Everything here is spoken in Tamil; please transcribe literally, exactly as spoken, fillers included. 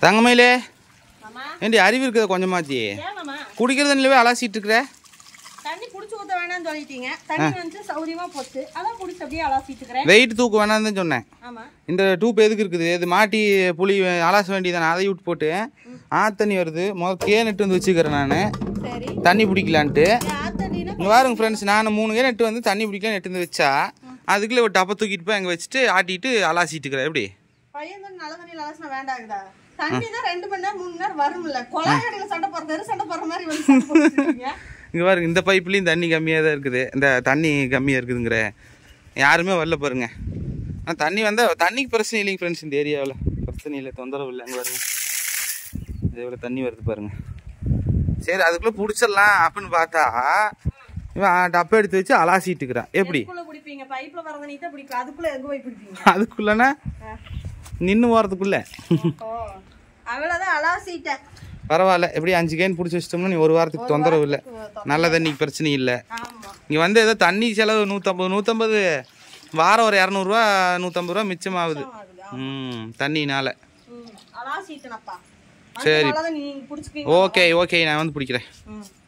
தங்கமயிலே ஏண்டி அறிவு இருக்கிறத கொஞ்சமாச்சு குடிக்கிற தண்ணிலவே அலாசிட்டு இருக்கிற தண்ணி குடிச்சு ஊத்த வேணாம்னு சொல்லிட்டீங்க தண்ணி வந்து சௌரியமா போச்சு அதான் குடிச்சு அப்படியே அலாசிட்டு இருக்கறேன் வெயிட் தூக்க வேணாம்னு தான் சொன்னேன் ஆமா இந்த டியூப் எதுக்கு இருக்குது இது மாட்டி புளி அலாச வேண்டியதானே அதை விட்டு போட்டு ஆ தண்ணி வருது முதல் கேன் நட்டு வந்து வச்சுக்கிறேன் நான் சரி தண்ணி பிடிக்கலான்ட்டு ஆ தண்ணினா இங்கே பாருங்க ஃப்ரெண்ட்ஸ் நான் மூணு கேன் நட்டு வந்து தண்ணி பிடிக்கலாம் நட்டு வந்து வச்சா அதுக்குள்ளே ஒரு டப்பை தூக்கிட்டு போய் அங்கே வச்சுட்டு ஆட்டிட்டு அலாசிட்டு இருக்கிறேன் எப்படி பையன் தான் நல்ல தண்ணியில் அலசினா வேண்டாங்குதா தண்ணி தான் ரெண்டு மணி நேரம் மூணு நேரம் வரும்ல கொலாக்கடையில் சண்டை போடுறாரு சண்டை போடுற மாதிரி வந்து இங்கே பாருங்க இந்த பைப்லேயும் தண்ணி கம்மியாக தான் இருக்குது இந்த தண்ணி கம்மியாக இருக்குதுங்கிற யாருமே வரல பாருங்க ஆனால் தண்ணி வந்தால் தண்ணிக்கு பிரச்சனை இல்லைங்க ஃப்ரெண்ட்ஸ் இந்த ஏரியாவில் பிரச்சனை இல்லை தொந்தரவு இல்லை அங்கே பாருங்க இதே தண்ணி வருது பாருங்க சரி அதுக்குள்ளே பிடிச்சிடலாம் அப்படின்னு பார்த்தா இவன் டப்பை எடுத்து வச்சு அலாசிட்டு இருக்கிறான் எப்படி பிடிப்பீங்க பைப்ல வர தண்ணி தான் பிடிக்கும் அதுக்குள்ள எங்க போய் பிடிப்பீங்க அதுக்குள்ளனா நின்று போகிறதுக்குள்ள அவ்வளோதான் அலாசிட்டேன் பரவாயில்ல எப்படி அஞ்சு கேன் பிடிச்சி வச்சிட்டோம்னா நீ ஒரு வாரத்துக்கு தொந்தரவு இல்லை நல்ல தண்ணிக்கு பிரச்சனை இல்லை இங்கே வந்து ஏதோ தண்ணி செலவு நூற்றம்பது நூற்றம்பது வாரம் ஒரு இரநூறுவா நூற்றம்பது ரூபா மிச்சமாகுது ம் தண்ணினால அலாசிட்டேனப்பா சரி ஓகே ஓகே நான் வந்து பிடிக்கிறேன்